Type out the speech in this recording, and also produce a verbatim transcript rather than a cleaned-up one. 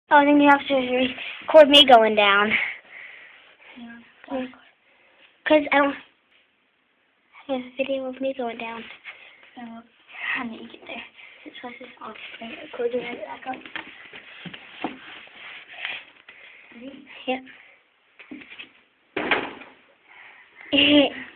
Oh, then you have to record me going down. Yeah. Because I don't have a video of me going down. So, I need to get there. This was just off. Record it back up. Yep.